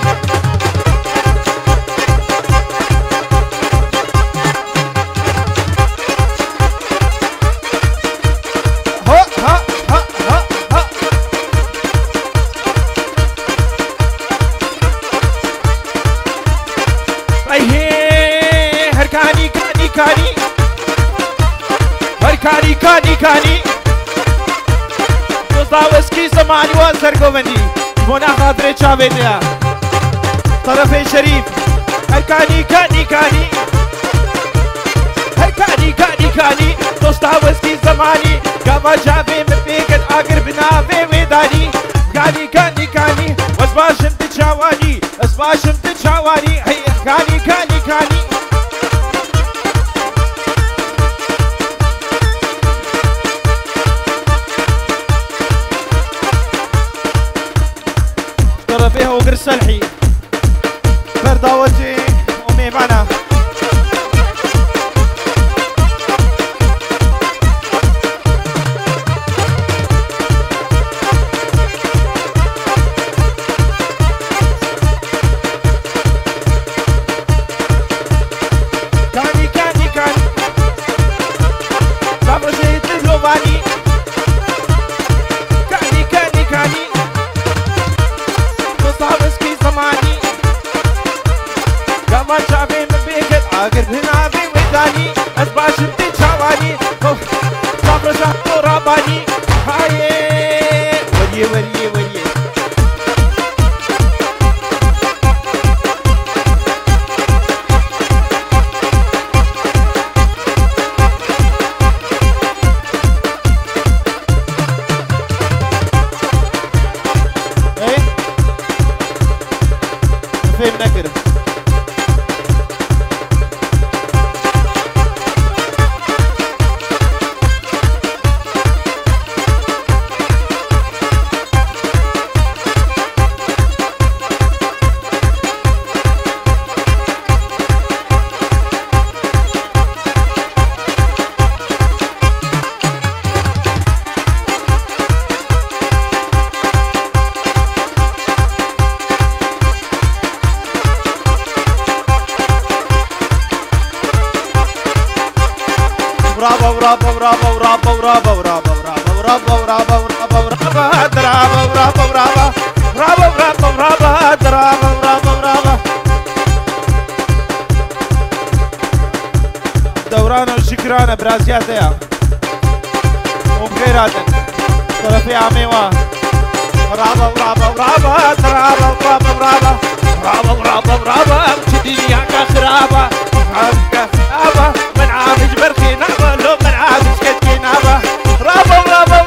كاني دوستاوسكي زماني وزرقومني مونا خاطري تشابيتيا طرفي شريف هركاني كاني دوستاوسكي زماني كما جابي مبيكن اقر بنافي ويداني كاني واسباشم تتشاواني هي كاني فيها وقر السلحي فرداوتي أمي معنا كاني صبر شيء تلوباني كاني دوستاوسكي زماني كما شافي من بيكت عاقر هنا في ويداني أسباش بتتشاواني صبر شهر راباني هاي وريه فهمنا كده دوران وشكرانا برازياتيا وبخيراتك طرفي عميوة برابا تديني عكا خرابة من عامج برخي نعبة لو من عامج كتكي نعبة رابا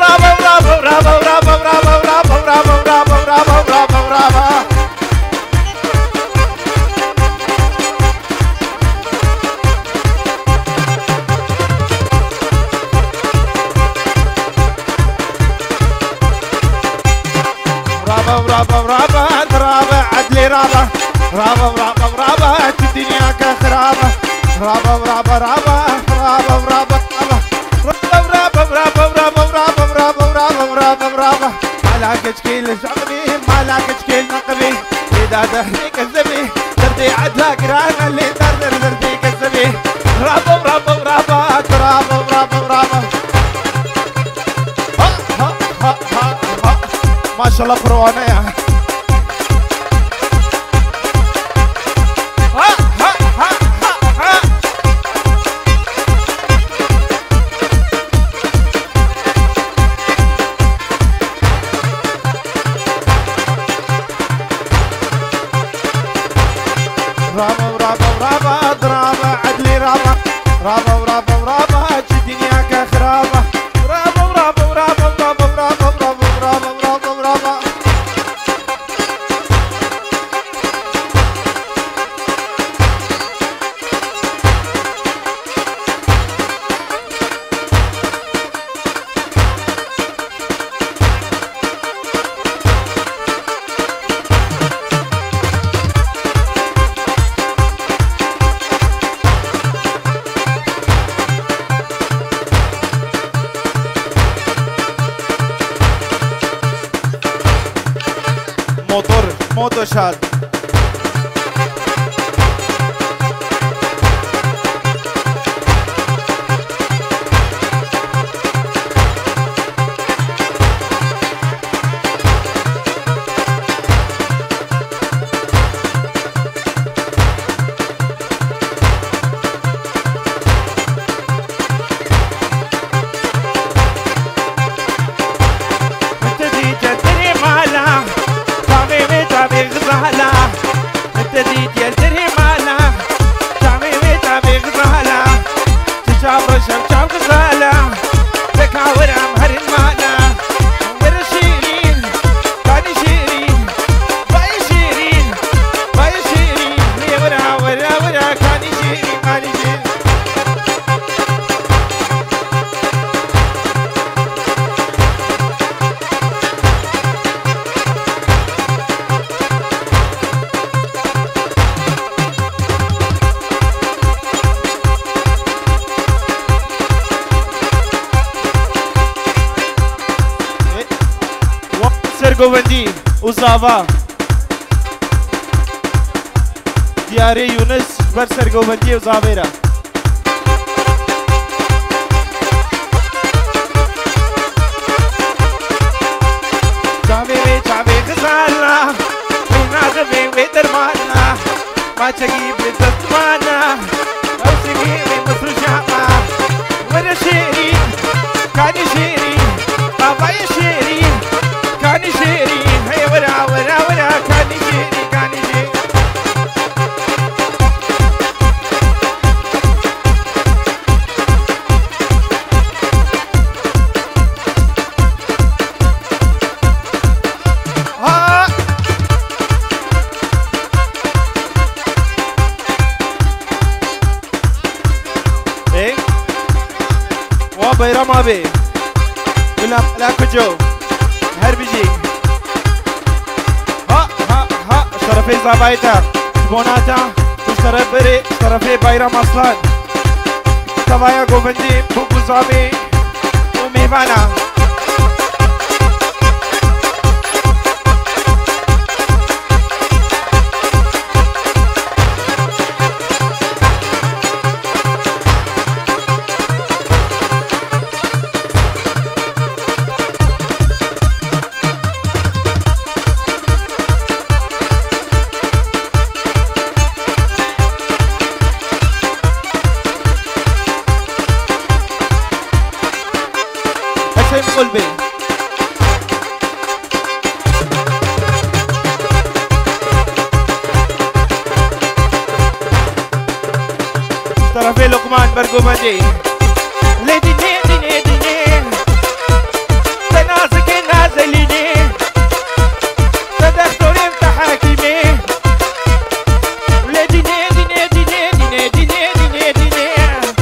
عدلي رابا الدنيا كخرابة رابا مالك تشكيل شعبي مالك تشكيل نقبي إذا دهني كذبي تردي عدها قرانا اللي دردي كذبي رابا ما شاء الله فروانة يا رابا عدلي رابا الدنيا كخرابة موتور شاد ددید یلتری مالا جامی وی جامی غزالا تجاب رشم جام غزالا تکاورم هرین مالا ور شیرین کانی شیرین بای شیرین بای شیرین ورا ورا ورا کانی شیرین کانی شیرین سرگوبندی و زاوا دیاره یونس بر سرگوبندی و زاویرا جاوی جاوی غزالا ناغوی وی درمانا ما چگی بدستمانا او سگی وی مصر شاما ور شیرین کانی شیرین بابای شیرین کانی شیرین هی ورا ورا ورا کانی شیرین کانی شیرین ها ای وا بیرام آبی بلام لا کجو هر بيجي ها ها ها شرفي زبايتا جبوناتا وشرف بري شرفي بايرام اصلان توايا گوبندي بوبو زامي وميوانا قلبي طرفي لقمان برقوبندي ليدي نيدي نيدي نيدي تنازك نازليني تدخلوني متحاكمي ليدي نيدي نيدي نيدي نيدي نيدي نيدي نيدي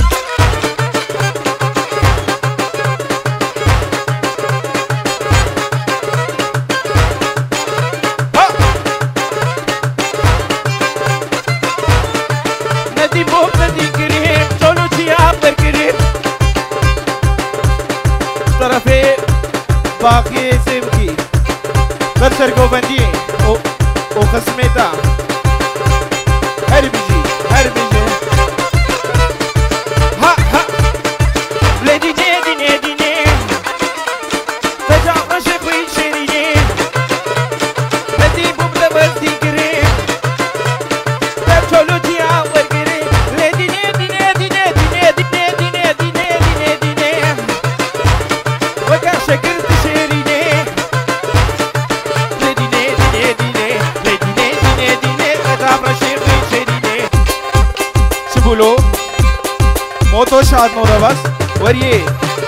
طرفي باقي سيبكي برسر گوبندي او خصميتا هر بيجي ها ها ليدي نيدي نيدي نيدي تجاوز شبي شيريني ندي بوبلا بردي كريم تشولو تيا ورغري ليدي نيدي نيدي نيدي نيدي نيدي نيدي نيدي نيدي نيدي وكا شكرت شيريني ليدي نيدي نيدي ليدي نيدي نيدي نيدي تابرا شيري شيريني سبولو موتو شاد نورا بس وريه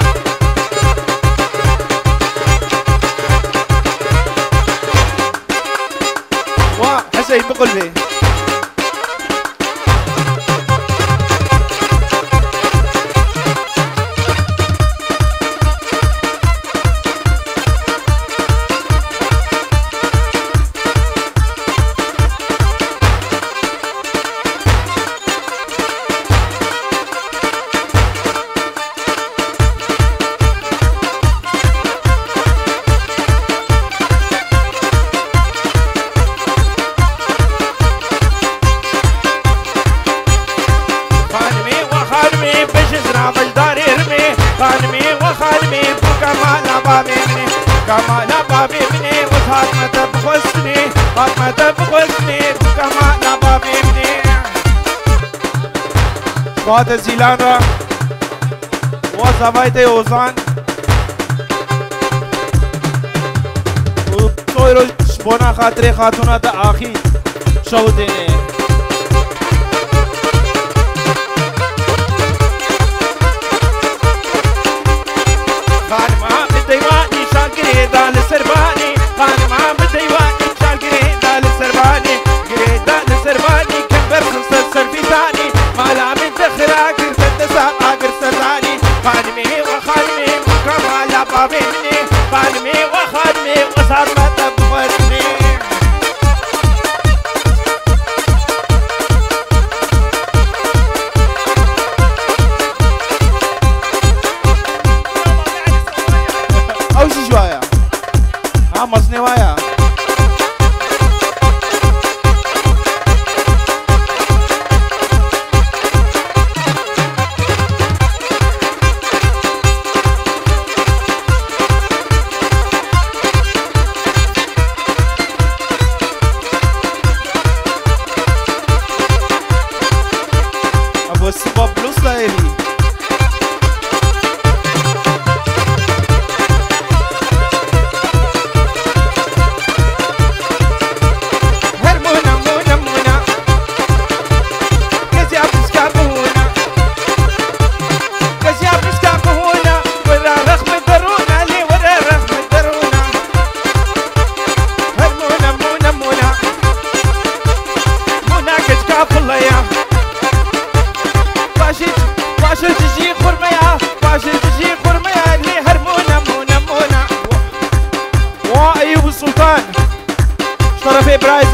وا حسين بقلبي كما بابي مني وفاطمة تبخسني فاطمة تبخسني كما بابي مني فات زيلان را وصفايت اوزان وصويرو شبونا خاطري خاتونا دا آخي شو ديني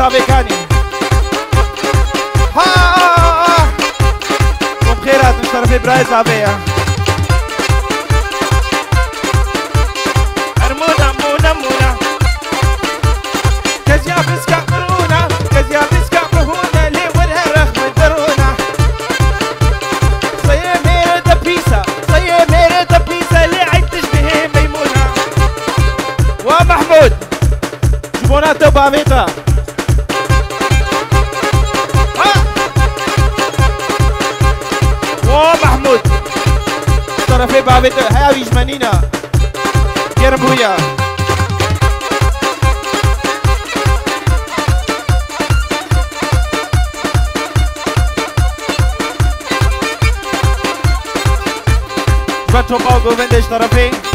صابي كاني ها وبخيرات مش طرفي براي صابية أرمونا مونا مونا كزيا بسكا مرونا كزيا بسكا مرونا لي ولا رخ مدرونا صيه ميرة دبيسة صيه ميرة دبيسة لي عيد تشبه ميمونة ومحمود جبوناتو بابيتا ومحمود طرفي بابيتا هاوي جمانينا يربويا جبتو باوغو بندش طرفي